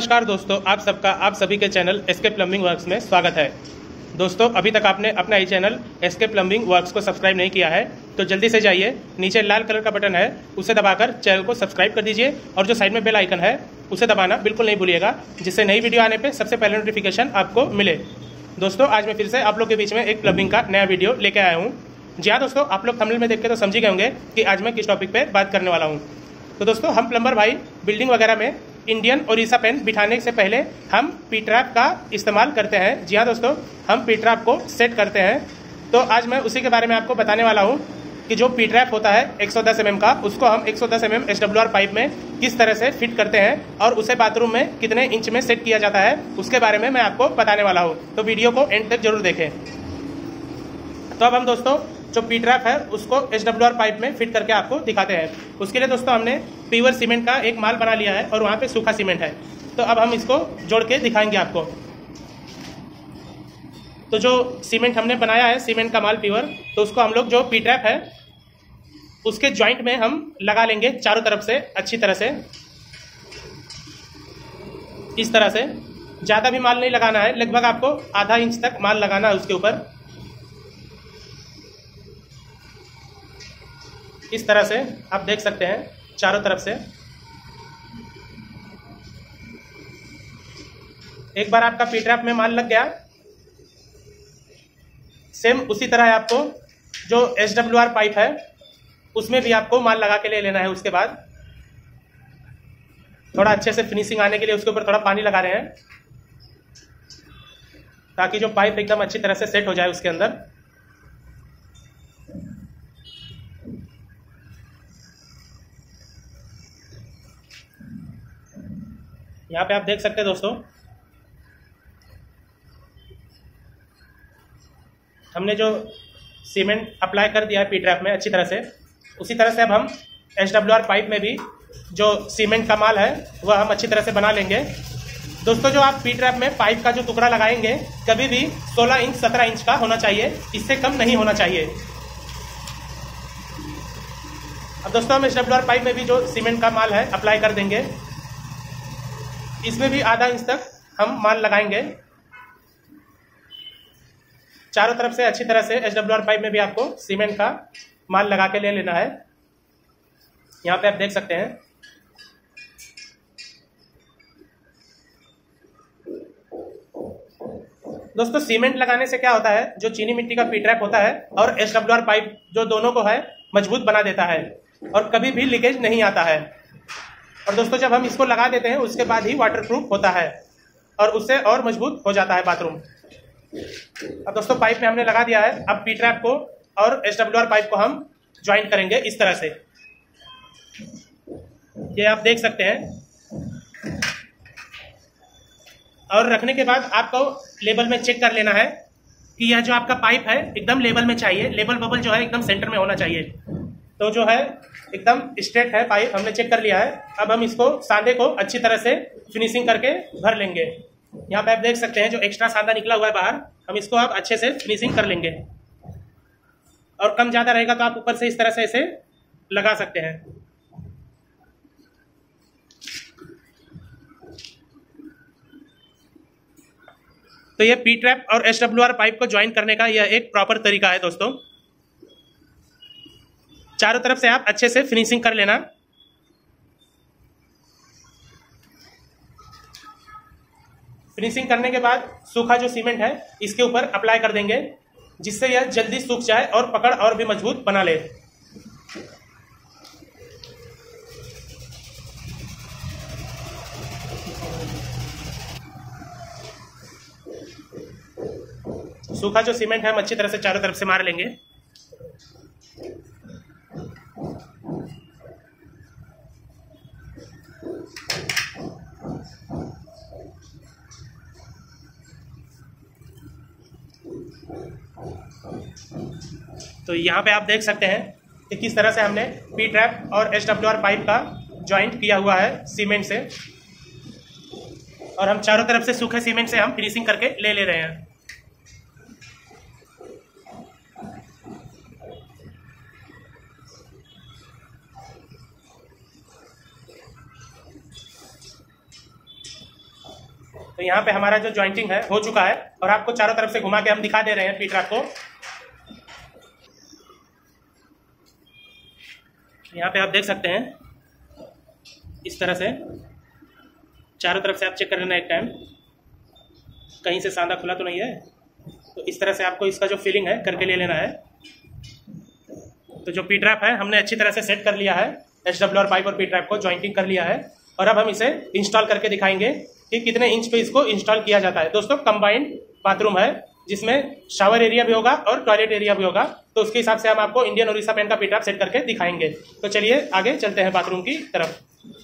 नमस्कार दोस्तों, आप सबका आप सभी के चैनल एसके प्लम्बिंग वर्क्स में स्वागत है। दोस्तों, अभी तक आपने अपना ही चैनल एसके प्लम्बिंग वर्क्स को सब्सक्राइब नहीं किया है तो जल्दी से जाइए, नीचे लाल कलर का बटन है उसे दबाकर चैनल को सब्सक्राइब कर दीजिए और जो साइड में बेल आइकन है उसे दबाना बिल्कुल नहीं भूलिएगा, जिससे नई वीडियो आने पर सबसे पहले नोटिफिकेशन आपको मिले। दोस्तों, आज मैं फिर से आप लोग के बीच में एक प्लम्बिंग का नया वीडियो लेके आया हूँ। जी हाँ दोस्तों, आप लोग थंबनेल में देख के तो समझ ही गए होंगे कि आज मैं किस टॉपिक पे बात करने वाला हूँ। तो दोस्तों, हम प्लम्बर भाई बिल्डिंग वगैरह में इंडियन ओरिसा पेन बिठाने से पहले हम पी ट्रैप का इस्तेमाल करते हैं। जी हाँ दोस्तों, हम पी ट्रैप को सेट करते हैं। तो आज मैं उसी के बारे में आपको बताने वाला हूँ कि जो पी ट्रैप होता है 110 mm का, उसको हम 110 mm SWR पाइप में किस तरह से फिट करते हैं और उसे बाथरूम में कितने इंच में सेट किया जाता है, उसके बारे में मैं आपको बताने वाला हूँ। तो वीडियो को एंड तक जरूर देखें। तो अब हम दोस्तों जो पी ट्रैप है उसको SWR पाइप में फिट करके आपको दिखाते हैं। उसके लिए दोस्तों हमने प्योर सीमेंट का एक माल बना लिया है और वहाँ पे सूखा सीमेंट है। तो अब हम इसको जोड़ के दिखाएंगे आपको। तो जो सीमेंट हमने बनाया है, सीमेंट का माल प्योर, तो उसको हम लोग जो पी ट्रैप है उसके जॉइंट में हम लगा लेंगे चारों तरफ से अच्छी तरह से। इस तरह से ज़्यादा भी माल नहीं लगाना है, लगभग आपको आधा इंच तक माल लगाना है उसके ऊपर। इस तरह से आप देख सकते हैं चारों तरफ से। एक बार आपका पी ट्रैप में माल लग गया, सेम उसी तरह आपको जो SWR पाइप है उसमें भी आपको माल लगा के ले लेना है। उसके बाद थोड़ा अच्छे से फिनिशिंग आने के लिए उसके ऊपर थोड़ा पानी लगा रहे हैं ताकि जो पाइप एकदम अच्छी तरह से सेट हो जाए उसके अंदर। यहाँ पे आप देख सकते हैं दोस्तों, हमने जो सीमेंट अप्लाई कर दिया है पी ट्रैप में अच्छी तरह से, उसी तरह से अब हम SWR पाइप में भी जो सीमेंट का माल है वह हम अच्छी तरह से बना लेंगे। दोस्तों, जो आप पी ट्रैप में पाइप का जो टुकड़ा लगाएंगे कभी भी 16 इंच 17 इंच का होना चाहिए, इससे कम नहीं होना चाहिए। अब दोस्तों, हम SWR पाइप में भी जो सीमेंट का माल है अप्लाई कर देंगे। इसमें भी आधा इंच तक हम माल लगाएंगे चारों तरफ से अच्छी तरह से। SWR पाइप में भी आपको सीमेंट का माल लगा के ले लेना है। यहाँ पे आप देख सकते हैं। दोस्तों, सीमेंट लगाने से क्या होता है, जो चीनी मिट्टी का पी ट्रैप होता है और SWR पाइप जो दोनों को है मजबूत बना देता है और कभी भी लीकेज नहीं आता है। और दोस्तों, जब हम इसको लगा देते हैं उसके बाद ही वाटरप्रूफ होता है और उससे और मजबूत हो जाता है बाथरूम। अब दोस्तों, पाइप में हमने लगा दिया है। अब पी ट्रैप को और SWR पाइप को हम ज्वाइंट करेंगे इस तरह से। ये आप देख सकते हैं। और रखने के बाद आपको लेवल में चेक कर लेना है कि यह जो आपका पाइप है एकदम लेवल में चाहिए। लेवल बबल जो है एकदम सेंटर में होना चाहिए। तो जो है एकदम स्ट्रेट है पाइप, हमने चेक कर लिया है। अब हम इसको सांधे को अच्छी तरह से फिनिशिंग करके भर लेंगे। यहाँ पे आप देख सकते हैं जो एक्स्ट्रा सांधा निकला हुआ है बाहर, हम इसको अब अच्छे से फिनिशिंग कर लेंगे। और कम ज्यादा रहेगा तो आप ऊपर से इस तरह से इसे लगा सकते हैं। तो ये पी ट्रैप और SWR पाइप को ज्वाइन करने का यह एक प्रॉपर तरीका है दोस्तों। चारों तरफ से आप अच्छे से फिनिशिंग कर लेना। फिनिशिंग करने के बाद सूखा जो सीमेंट है इसके ऊपर अप्लाई कर देंगे, जिससे यह जल्दी सूख जाए और पकड़ और भी मजबूत बना ले। सूखा जो सीमेंट है हम अच्छी तरह से चारों तरफ से मार लेंगे। तो यहाँ पे आप देख सकते हैं कि किस तरह से हमने पी ट्रैप और SWR पाइप का ज्वाइंट किया हुआ है सीमेंट से। और हम चारों तरफ से सूखे सीमेंट से हम फिनिशिंग करके ले रहे हैं। तो यहाँ पे हमारा जो ज्वाइंटिंग है हो चुका है और आपको चारों तरफ से घुमा के हम दिखा दे रहे हैं पी ट्रैप को। यहाँ पे आप देख सकते हैं इस तरह से चारों तरफ से आप चेक कर लेना एक टाइम, कहीं से सांधा खुला तो नहीं है। तो इस तरह से आपको इसका जो फीलिंग है करके ले लेना है। तो जो पी ट्रैप है हमने अच्छी तरह से सेट कर लिया है, HWR पाइप और पी ट्रैप को ज्वाइंटिंग कर लिया है और अब हम इसे इंस्टॉल करके दिखाएंगे कि कितने इंच पे इसको इंस्टॉल किया जाता है। दोस्तों कंबाइंड बाथरूम है जिसमें शावर एरिया भी होगा और टॉयलेट एरिया भी होगा, तो उसके हिसाब से हम आपको इंडियन ओरिसा पेंट का पी ट्रैप सेट करके दिखाएंगे। तो चलिए आगे चलते हैं बाथरूम की तरफ।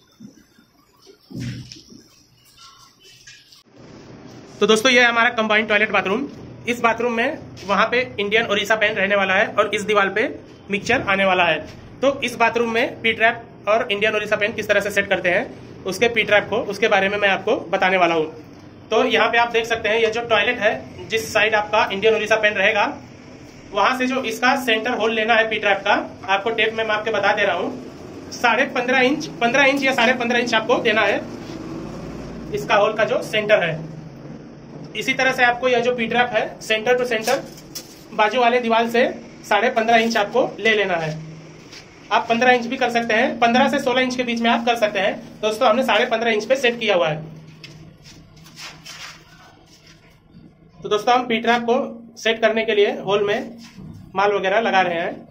तो दोस्तों ये है हमारा कंबाइंड टॉयलेट बाथरूम। इस बाथरूम में वहां पे इंडियन ओरिसा पेंट रहने वाला है और इस दीवार पे मिक्सचर आने वाला है। तो इस बाथरूम में पी ट्रैप और इंडियन ओरिसा पेंट किस तरह से सेट करते हैं उसके पी ट्रैप को, उसके बारे में मैं आपको बताने वाला हूँ। तो यहाँ पे आप देख सकते हैं ये जो टॉयलेट है, जिस साइड आपका इंडियन ओरिसा पेंट रहेगा वहां से जो इसका सेंटर होल लेना है पी ट्रैप का, आपको टेप में मैं आपके बता दे रहा हूँ 15.5 इंच, 15 इंच या 15.5 इंच आपको देना है इसका होल का जो सेंटर है। इसी तरह से आपको यह जो पी ट्रैप है सेंटर टू सेंटर बाजू वाले दीवार से 15.5 इंच आपको ले लेना है। आप 15 इंच भी कर सकते हैं, 15 से 16 इंच के बीच में आप कर सकते हैं। दोस्तों हमने 15.5 इंच पे सेट किया हुआ है। तो दोस्तों हम पी ट्रैप को सेट करने के लिए होल में माल वगैरह लगा रहे हैं।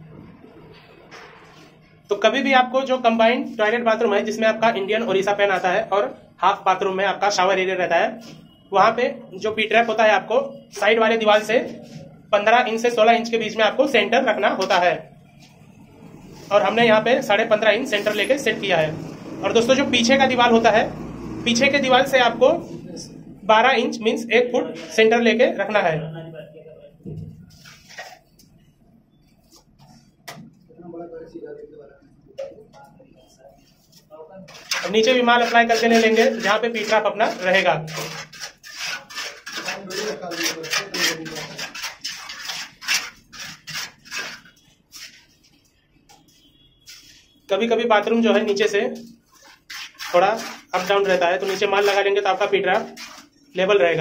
तो कभी भी आपको जो कंबाइंड टॉयलेट बाथरूम है जिसमें आपका इंडियन ओरिसा पेन आता है और हाफ बाथरूम में आपका शावर एरिया रहता है, वहां पे जो पी ट्रैप होता है आपको साइड वाले दीवार से 15 इंच से 16 इंच के बीच में आपको सेंटर रखना होता है और हमने यहाँ पे 15.5 इंच सेंटर लेके सेट किया है। और दोस्तों जो पीछे का दीवार होता है, पीछे के दीवार से आपको 12 इंच मीन्स 1 फुट सेंटर लेके रखना है। नीचे भी माल अप्लाई करके ले लेंगे जहां पे पी ट्रैप अपना रहेगा। कभी कभी बाथरूम जो है नीचे से थोड़ा अप डाउन रहता है, तो नीचे माल लगा लेंगे तो आपका पी ट्रैप लेवल रहेगा।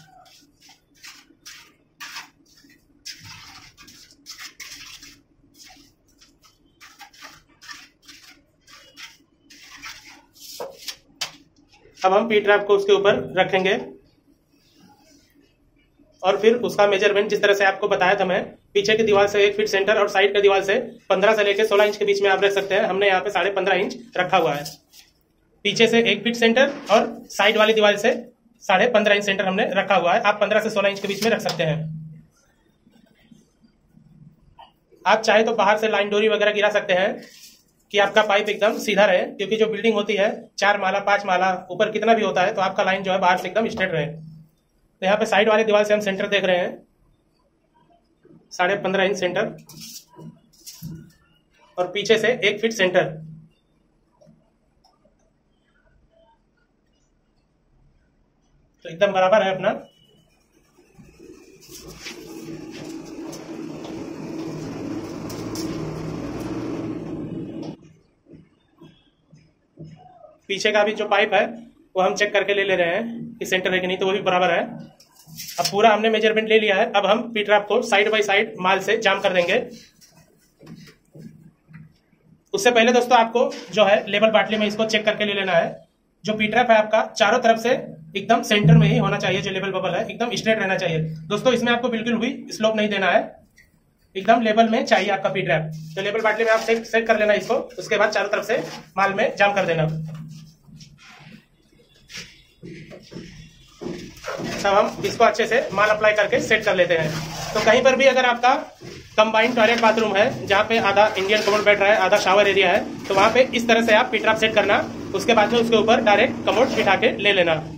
अब हम पी ट्रैप को उसके ऊपर रखेंगे और फिर उसका मेजरमेंट जिस तरह से आपको बताया था मैं, पीछे की दीवार से 1 फीट सेंटर और साइड की दीवार से 15 से लेकर 16 इंच के बीच में आप रख सकते हैं। हमने यहाँ पे 15.5 इंच रखा हुआ है। पीछे से 1 फीट सेंटर और साइड वाली दीवार से 15.5 इंच सेंटर हमने रखा हुआ है। आप 15 से 16 इंच के बीच में रख सकते हैं। आप चाहे तो बाहर से लाइन डोरी वगैरह गिरा सकते हैं कि आपका पाइप एकदम सीधा रहे, क्योंकि जो बिल्डिंग होती है 4 माला 5 माला ऊपर कितना भी होता है, तो आपका लाइन जो है बाहर से एकदम स्ट्रेट रहे। तो यहाँ पे साइड वाले दीवार से हम सेंटर देख रहे हैं 15.5 इंच सेंटर और पीछे से 1 फीट सेंटर। तो एकदम बराबर है अपना। पीछे का भी जो पाइप है वो हम चेक करके ले रहे हैं कि सेंटर है कि नहीं, तो वो भी बराबर है। अब पूरा हमने मेजरमेंट ले लिया है। अब हम पी ट्रैप को साइड बाय साइड माल से जाम कर देंगे। उससे पहले दोस्तों आपको जो है लेवल बाटली में इसको चेक करके ले लेना है। जो पी ट्रैप है आपका चारों तरफ से एकदम सेंटर में ही होना चाहिए। जो लेवल बबल है एकदम स्ट्रेट रहना चाहिए। दोस्तों इसमें आपको बिल्कुल भी स्लोप नहीं देना है, एकदम लेवल में चाहिए आपका पी ट्रैप। तो लेवल बाटली में आप सेट कर लेना इसको। उसके बाद चारों तरफ से माल में जाम कर देना। तब हम इसको अच्छे से माल अप्लाई करके सेट कर लेते हैं। तो कहीं पर भी अगर आपका कंबाइंड टॉयलेट बाथरूम है जहाँ पे आधा इंडियन कमोड बेड रहा है, आधा शावर एरिया है, तो वहां पे इस तरह से आप पी ट्रैप सेट करना। उसके बाद में उसके ऊपर डायरेक्ट कमोड बिठा के ले लेना।